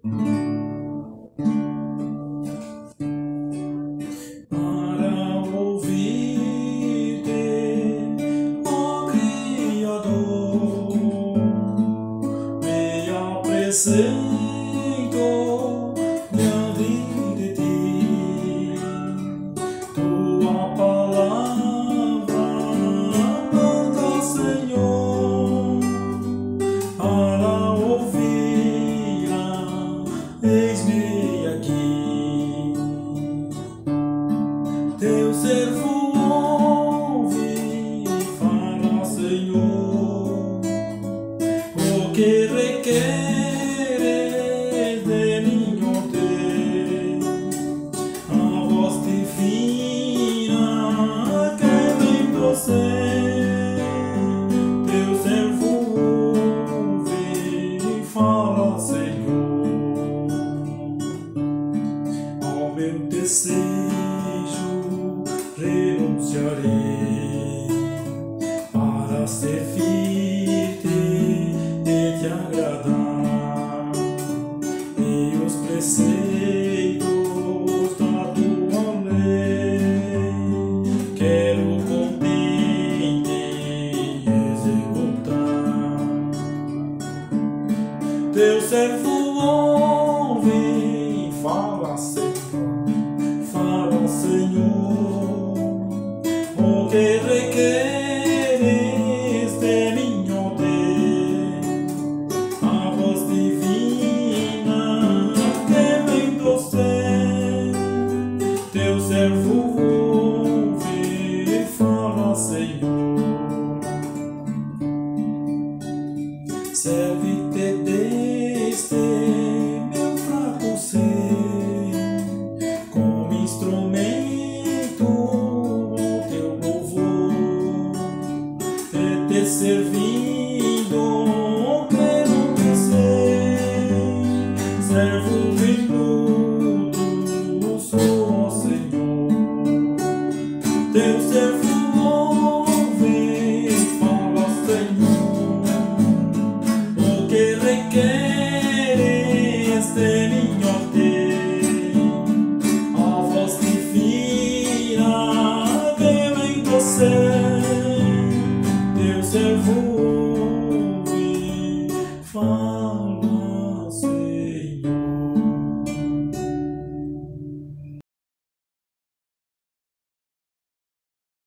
para ouvir-te, ó Criador. Me apresento diante de ti, tua palavra manda, Senhor, para ouvi-la, eis-me aqui. Teu servo ouve e fala, Senhor, o que requeres de mim, ó Deus, a voz divina que vem do céu. Teu servo ouve e fala, Senhor, ao meu desejo renunciarei para servir-te e te agradar, e os preceitos da tua lei quero contente executar. Teu servo ouve e fala, Senhor, o que requeres de mim, ó Deus, a voz divina que vem do céu. Teu servo ouve e fala, Senhor, serve-te deste meu fraco ser como instrumento ao teu louvor, e te servindo quero te ser, servo em tudo sou, ó Senhor. Teu servo ouve e fala, Senhor, o que requeres de mim, ó Deus, a voz divina que vem do céu. Teu servo